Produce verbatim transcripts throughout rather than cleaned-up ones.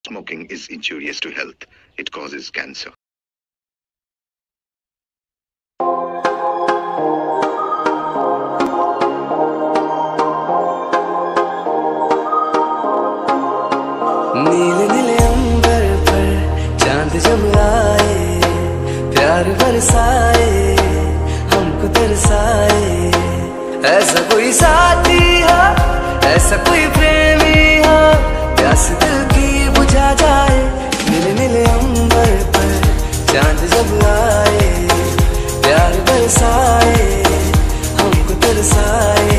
Smoking is injurious to health. It causes cancer. नीले नीले अंबर पर चांद जब आए, प्यार बरसाए, हमको तरसाए। ऐसा कोई साथी हो, ऐसा कोई प्रेमी हो, प्यास दिल की बुझा जाए। नीले नीले अंबर पर चांद जब आए, प्यार बरसाए, हमको तरसाए।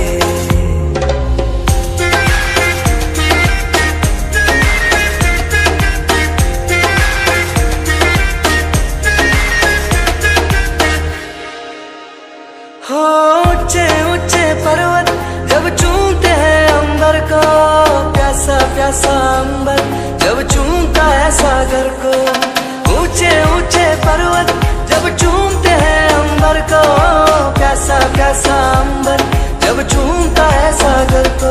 हो ऊंचे ऊंचे पर्वत जब चूमते हैं अंबर को, प्यासा प्यासा अंबर जब चूमता है सागर को। ऊंचे ऊंचे पर्वत जब चूमते हैं अंबर को, प्यासा प्यासा अंबर जब चूमता है सागर को।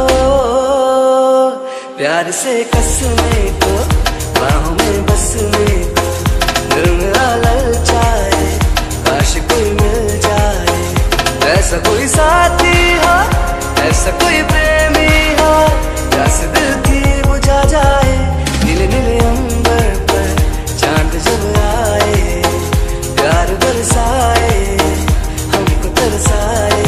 प्यार से कसने को, बाहों में बसने को, दिल मेरा ललचाए, काश कोई मिल जाए। ऐसा कोई साथी हो, ऐसा कोई प्रेमी हो, प्यास दिल की बुझा जाए। नीले नीले अंबर पर चांद जब आए, प्यार बरसाए, हमको तरसाए।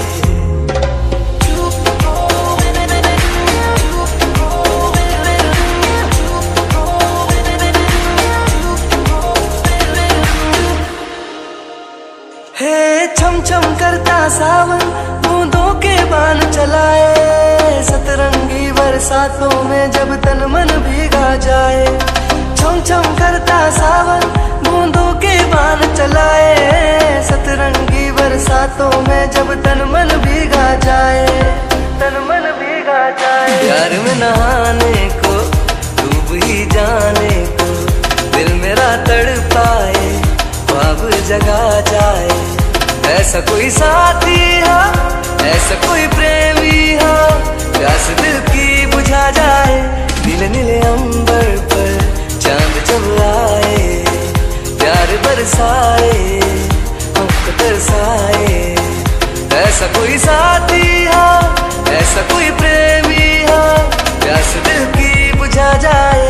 हे छम छम करता सावन बूंदों के बान चलाए, सतरंगी बरसातों में जब तन मन भीगा जाए। छम छम करता सावन बूंदों के बान चलाए, सतरंगी बरसातों में जब तन मन भीगा जाए, तन मन भीगा जाए। प्यार में नहाने को, डूब ही जाने को, दिल मेरा तड़पाए, ख्वाब जगा जाए। ऐसा कोई साथी हो, ऐसा कोई प्रेमी हो, प्यास दिल की बुझा जाए। नीले नीले अंबर पर चांद जब आए, प्यार बरसाए, हमको तरसाए। ऐसा कोई साथी हो, ऐसा कोई प्रेमी हो, प्यास दिल की बुझा जाए।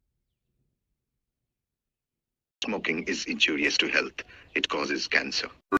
Smoking is injurious to health. It causes cancer.